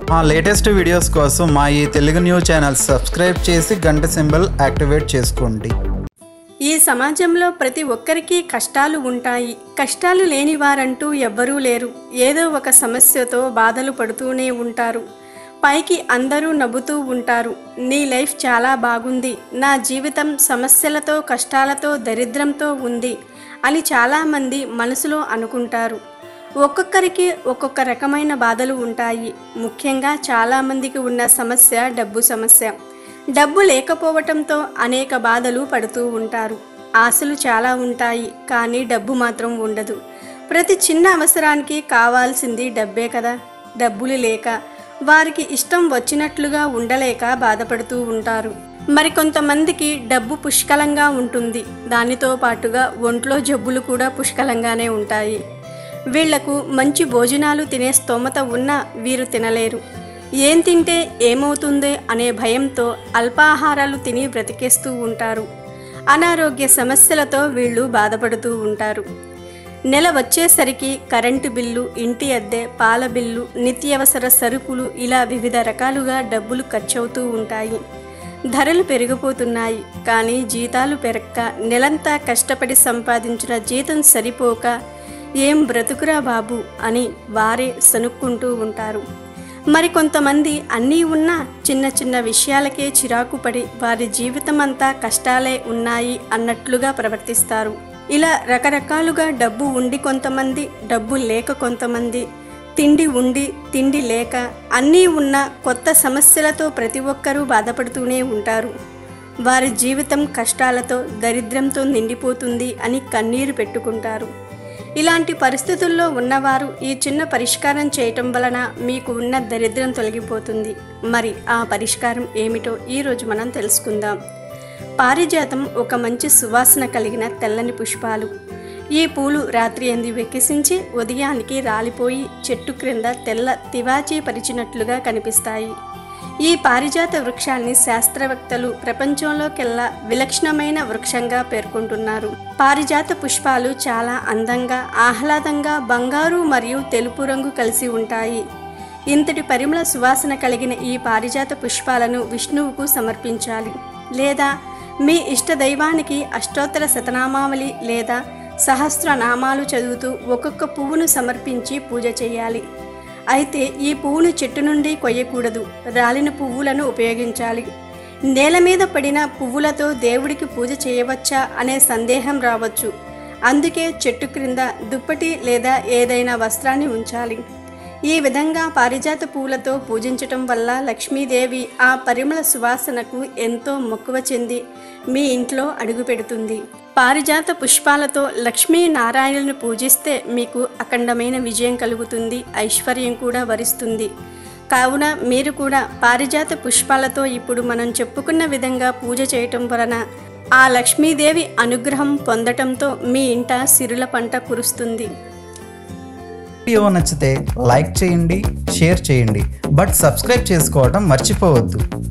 మా latest videos కోసం మా ఈ తెలుగు న్యూస్ ఛానల్ సబ్స్క్రైబ్ చేసి గంట సింబల్ యాక్టివేట్ చేసుకోండి. ఈ సమాజంలో ప్రతి ఒక్కరికి కష్టాలు ఉంటాయి. కష్టాలు లేని వారంటూ ఎవ్వరూ లేరు. ఏదో ఒక సమస్యతో బాధలు పడుతూనే ఉంటారు. పైకి అందరూ నవ్వుతూ ఉంటారు. నీ లైఫ్ చాలా బాగుంది, నా జీవితం సమస్యలతో కష్టాలతో దరిద్రంతో ఉంది అని చాలామంది మనసులో అనుకుంటారు. ఒక్కొక్కరికి ఒక్కొక్క రకమైన బాధలు ఉంటాయి. ముఖ్యంగా చాలామందికి ఉన్న సమస్య డబ్బు సమస్య. డబ్బు లేకపోవటంతో అనేక బాధలు పడుతూ ఉంటారు. ఆశలు చాలా ఉంటాయి, కానీ డబ్బు మాత్రం ఉండదు. ప్రతి చిన్న అవసరానికి కావాల్సింది డబ్బే కదా. డబ్బులు లేక వారికి ఇష్టం వచ్చినట్లుగా ఉండలేక బాధపడుతూ ఉంటారు. మరికొంతమందికి డబ్బు పుష్కలంగా ఉంటుంది. దానితో పాటుగా ఒంట్లో జబ్బులు కూడా పుష్కలంగానే ఉంటాయి. వీళ్లకు మంచి భోజనాలు తినే స్తోమత ఉన్నా వీరు తినలేరు. ఏం తింటే ఏమవుతుందో అనే భయంతో అల్పాహారాలు తిని బ్రతికేస్తూ ఉంటారు. అనారోగ్య సమస్యలతో వీళ్ళు బాధపడుతూ ఉంటారు. నెల వచ్చేసరికి కరెంటు బిల్లు, ఇంటి అద్దె, పాల బిల్లు, నిత్యావసర సరుకులు ఇలా వివిధ రకాలుగా డబ్బులు ఖర్చవుతూ ఉంటాయి. ధరలు పెరిగిపోతున్నాయి, కానీ జీతాలు పెరక్క నెలంతా కష్టపడి సంపాదించిన జీతం సరిపోక ఏం బ్రతుకురా బాబు అని వారే సనుక్కుంటూ ఉంటారు. మరికొంతమంది అన్నీ ఉన్నా చిన్న చిన్న విషయాలకే చిరాకు పడి వారి జీవితం అంతా కష్టాలే ఉన్నాయి అన్నట్లుగా ప్రవర్తిస్తారు. ఇలా రకరకాలుగా డబ్బు ఉండి కొంతమంది, డబ్బు లేక కొంతమంది, తిండి ఉండి తిండి లేక, అన్నీ ఉన్న కొత్త సమస్యలతో ప్రతి ఒక్కరూ బాధపడుతూనే ఉంటారు. వారి జీవితం కష్టాలతో దరిద్రంతో నిండిపోతుంది అని కన్నీరు పెట్టుకుంటారు. ఇలాంటి పరిస్థితుల్లో ఉన్నవారు ఈ చిన్న పరిష్కారం చేయటం వలన మీకు ఉన్న దరిద్రం తొలగిపోతుంది. మరి ఆ పరిష్కారం ఏమిటో ఈరోజు మనం తెలుసుకుందాం. పారిజాతం ఒక మంచి సువాసన కలిగిన తెల్లని పుష్పాలు. ఈ పూలు రాత్రి ఎందు వెక్కిసించి ఉదయానికి రాలిపోయి చెట్టు క్రింద తెల్ల తివాచీ పరిచినట్లుగా కనిపిస్తాయి. ఈ పారిజాత వృక్షాన్ని శాస్త్రవేత్తలు ప్రపంచంలోకెల్లా విలక్షణమైన వృక్షంగా పేర్కొంటున్నారు. పారిజాత పుష్పాలు చాలా అందంగా, ఆహ్లాదంగా బంగారు మరియు తెలుపు రంగు కలిసి ఉంటాయి. ఇంతటి పరిమళ సువాసన కలిగిన ఈ పారిజాత పుష్పాలను విష్ణువుకు సమర్పించాలి, లేదా మీ ఇష్ట దైవానికి అష్టోత్తర శతనామావళి లేదా సహస్రనామాలు చదువుతూ ఒక్కొక్క పువ్వును సమర్పించి పూజ చేయాలి. అయితే ఈ పువ్వును చెట్టు నుండి కొయ్యకూడదు, రాలిన పువ్వులను ఉపయోగించాలి. నేల మీద పడిన పువ్వులతో దేవుడికి పూజ చేయవచ్చా అనే సందేహం రావచ్చు. అందుకే చెట్టు క్రింద దుప్పటి లేదా ఏదైనా వస్త్రాన్ని ఉంచాలి. ఈ విధంగా పారిజాత పూలతో పూజించటం వల్ల లక్ష్మీదేవి ఆ పరిమళ సువాసనకు ఎంతో మక్కువ చెంది మీ ఇంట్లో అడుగు పెడుతుంది. పారిజాత పుష్పాలతో లక్ష్మీనారాయణులను పూజిస్తే మీకు అఖండమైన విజయం కలుగుతుంది, ఐశ్వర్యం కూడా వరిస్తుంది. కావున మీరు కూడా పారిజాత పుష్పాలతో ఇప్పుడు మనం చెప్పుకున్న విధంగా పూజ చేయటం వలన ఆ లక్ష్మీదేవి అనుగ్రహం పొందటంతో మీ ఇంట సిరుల పంట కురుస్తుంది. వీడియో నచ్చితే లైక్ చేయండి, షేర్ చేయండి, బట్ సబ్స్క్రైబ్ చేసుకోవడం మర్చిపోవద్దు.